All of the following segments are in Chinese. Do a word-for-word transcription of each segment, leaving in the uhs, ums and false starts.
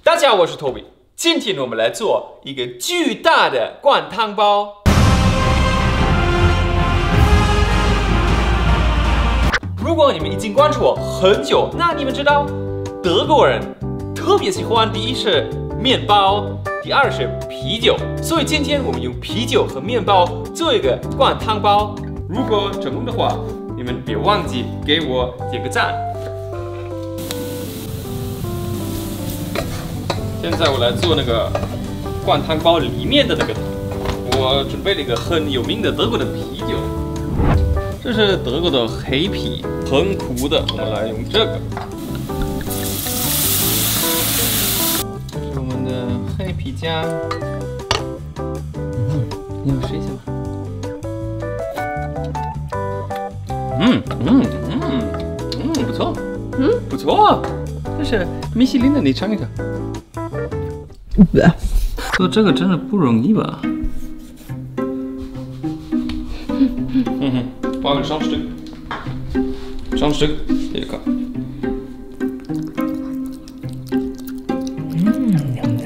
大家好，我是 Toby， 今天我们来做一个巨大的灌汤包。如果你们已经关注我很久，那你们知道德国人特别喜欢第一是面包，第二是啤酒，所以今天我们用啤酒和面包做一个灌汤包。如果成功的话，你们别忘记给我点个赞。现在我来做那个灌汤包里面的那个汤，我准备了一个很有名的德国的啤酒，这是德国的黑啤，很苦的，我们来用这个。这是我们的黑啤酱，嗯，你们试一下吧。嗯嗯嗯嗯，不错，嗯，不错，这是米其林的，你尝一尝。做这个真的不容易吧？嗯哼，放个上stück，上stück，这个。嗯，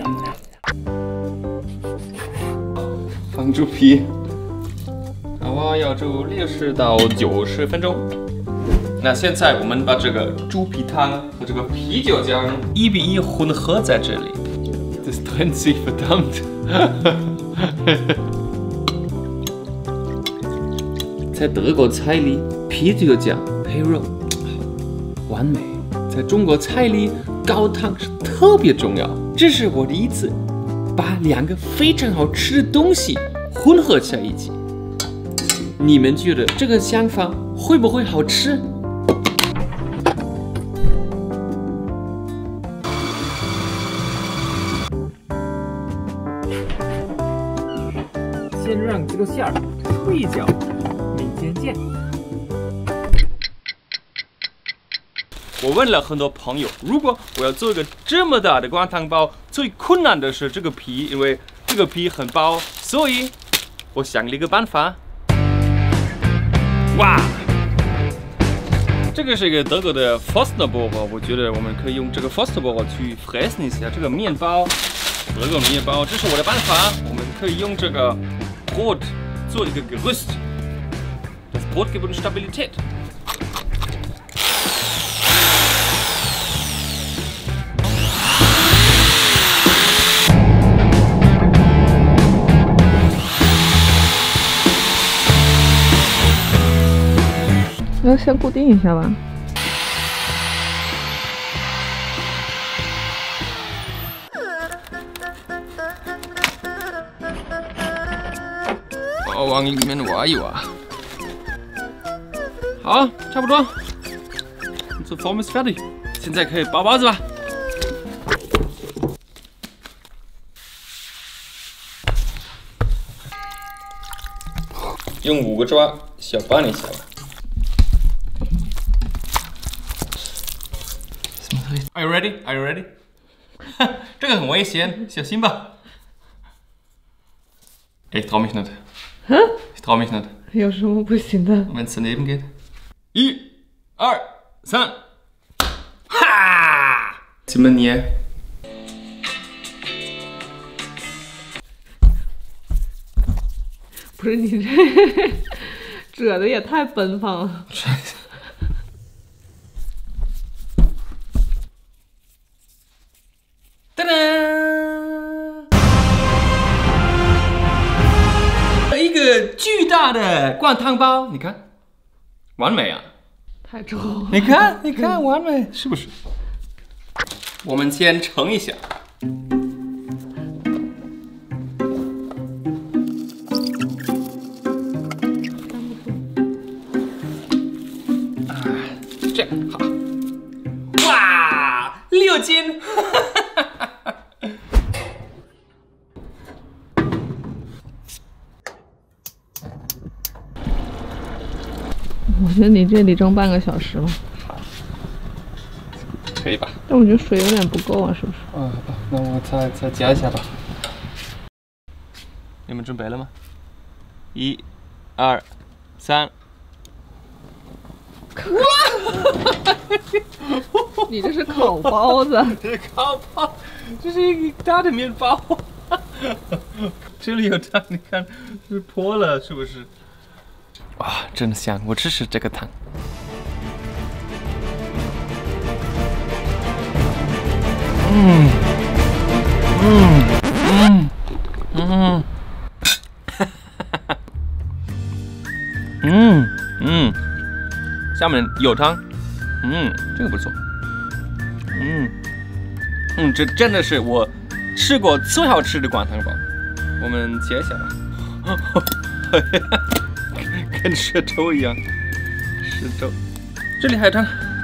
放猪皮，我要煮六十到九十分钟。那现在我们把这个猪皮汤和这个啤酒酱一比一混合在这里。Das trennt sich verdammt 。在德国菜里，啤酒酱配肉完美。在中国菜里，高汤是特别重要。这是我第一次把两个非常好吃的东西混合在一起。你们觉得这个想法会不会好吃？先让这个馅儿退一脚，明天见。我问了很多朋友，如果我要做一个这么大的灌汤包，最困难的是这个皮，因为这个皮很薄，所以我想了一个办法。哇，这个是一个德国的 Fostnerbohrer， 我觉得我们可以用这个 Fostnerbohrer 去 fressen 一下这个面包，德国面包，这是我的办法。我们可以用这个 Brot 做一个 Gerüst， das Brot gibt uns Stabilität。 要先固定一下吧。 我往里面挖一挖。好，差不多。这 Form ist fertig， 现在可以包包子吧。用五个抓小拌一下吧。Are you ready? Are you ready? 这个很危险，小心吧。Ich trau mich nicht. Ich trau mich nicht. 有什么不行的 Wenn es daneben geht. 一、二、三，哈！怎么捏？ 不是你这褶的也太奔放了。 噔噔！一个巨大的灌汤包，你看，完美啊！ 太皱了。 你看，你看，完美，是不是？我们先盛一下。啊，这样好。哇，六斤！ 我觉得你这得蒸半个小时了。 可以吧？ 但我觉得水有点不够啊，是不是？ 啊，那我再再加一下吧。你们准备了吗？一、二、三。 你这是烤包子， 这是烤包，这是一个大的面包。这里有汤，你看，是破了，是不是？哇，真的香！我吃吃这个汤。嗯，嗯，嗯，嗯，嗯，嗯，下面有汤，嗯，这个不错，嗯，嗯，这真的是我吃过最好吃的灌汤包。我们切一下吧，跟石头一样，石头。这里还有汤，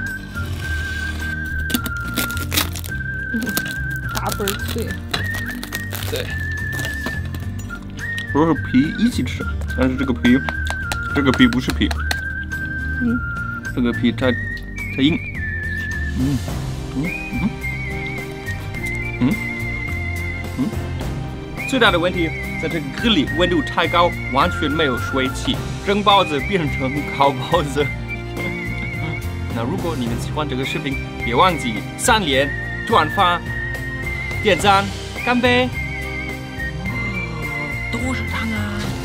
大倍儿脆。 对，不是皮一起吃，但是这个皮，这个皮不是皮， 嗯， 这个皮太太硬，嗯嗯嗯嗯嗯，最大的问题在这个grill里温度太高，完全没有水汽，蒸包子变成烤包子。那如果你们喜欢这个视频，别忘记三连、转发、点赞、干杯！多少汤啊！